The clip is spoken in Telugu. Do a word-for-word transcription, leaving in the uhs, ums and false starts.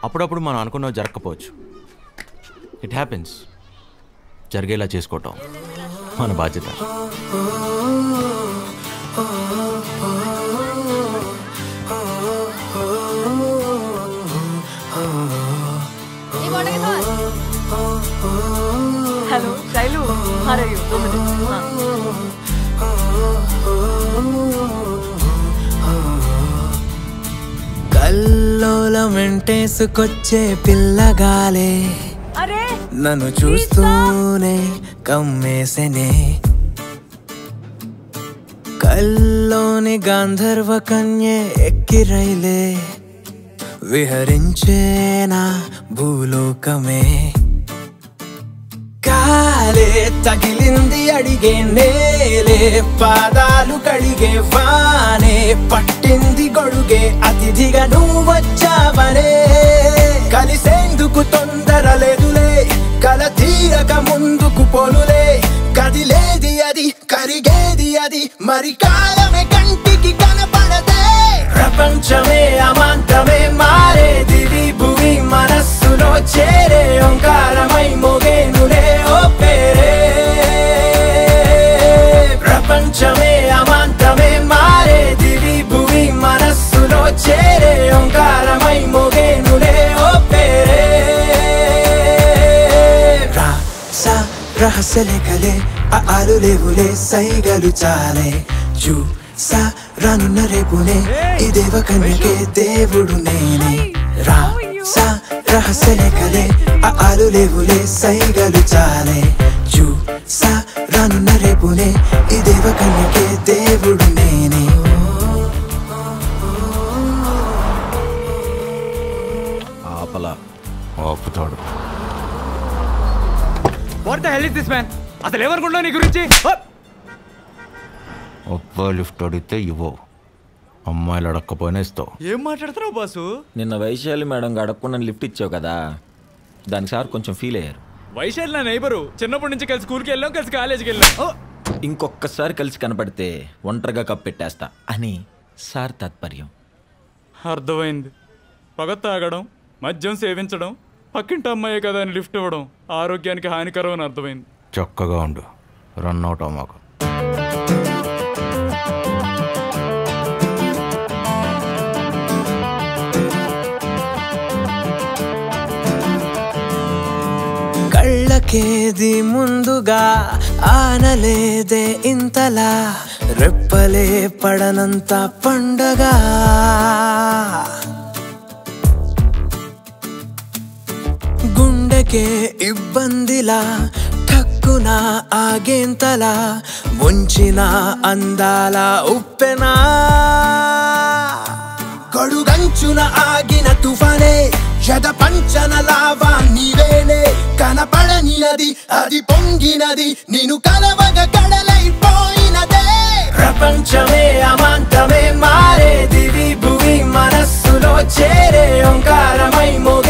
అప్పుడప్పుడు మనం అనుకున్నవి జరగకపోవచ్చు. It happens. జరిగేలా చేసుకోవటం మన బాధ్యత. హలో శైలు, కల్లోలం వెంటేసుకొచ్చే పిల్లగాలే నన్ను చూస్తూనే కమ్మేసనే. కల్లోని గాంధర్వ కన్యే ఎక్కిరైలే విహరించేనా భూలోకమే. కాలే తగిలింది అడిగే నేలే, పాదాలు కడిగే వానే, పట్టింది గొడుగే అతిథిగా నువ్వు వచ్చావనే. కలిసేందుకు తొందర లేదులే, కల తీరక ముందుకు పోలులే. కదిలేది అది, కరిగేది అది, మరి కాలమే కంటికి కనపడదే. ప్రపంచమే అమాంతమే మారేది, భూమి మనస్సులో చేరే ఓంకారమై మోగేనులే ఓ పేరే. ప్రపంచమే అమాంతమే మారేది, భూమి మనస్సులో చేరే ఓంకారమై మోగేనులే ఓ పేరే. రా సా రహస్యలే కలే, ఆలు లేవులే, సైగలు చాలే. చూ సా రానున్న రేపునే, ఈ దేవ కన్యకే దేవుడు నేనే. రా సా రహస్యలే కలే, ఆలు లేవులే, సైగలు చాలే. చూ సా రానున్న రేపునే, ఈ దేవ కన్యకే దేవుడు నేనే. ఆపలా ఆపుతాడు. What the hell is this man? అసలు ఏమనుకుంటున్నావు నీ గురించి? అబ్బాయి లిఫ్ట్ అడిగితే ఇవ్వో, అమ్మాయిలు అడక్కపోయినా ఇస్తావు. ఏం మాట్లాడుతున్నావు బాసు? నిన్న వైశాలి మేడం అడగకుండా లిఫ్ట్ ఇచ్చావు కదా, దానికి సార్ కొంచెం ఫీల్ అయ్యారు. వైశాలి నా నైబరు, చిన్నప్పటి నుంచి కలిసి స్కూల్కి వెళ్ళాం, కలిసి కాలేజీకి వెళ్ళాం. ఇంకొకసారి కలిసి కనపడితే ఒంటరిగా కప్పెట్టేస్తా అని సార్ తాత్పర్యం. అర్థమైంది. పగ తాగడం, మద్యం సేవించడం, పక్కింటి అమ్మాయే కదా అని లిఫ్ట్ ఇవ్వడం ఆరోగ్యానికి హానికరం అని అర్థమైంది. చక్కగా ఉండు, రన్ అవుట్ అమ్మాకు. కళ్ళకేది ముందుగా ఆనలేదే ఇంతలా, రెప్పలే పడనంత పండగ. గుండెకే ఇబ్బందిలా, ఠక్కున ఆగేంతలా, ముంచిన అందాల ఉప్పెనా. గడుగంచున ఆగిన తుఫానే, యద పంచన లావా నీవేనే. కనపడని నది అది పొంగినది, నిన్ను కలవగ కడలైపోయినదే. ప్రపంచమే అమాంతమే మారేది, భూమి మనస్సులో చేరే ఓంకారమై మో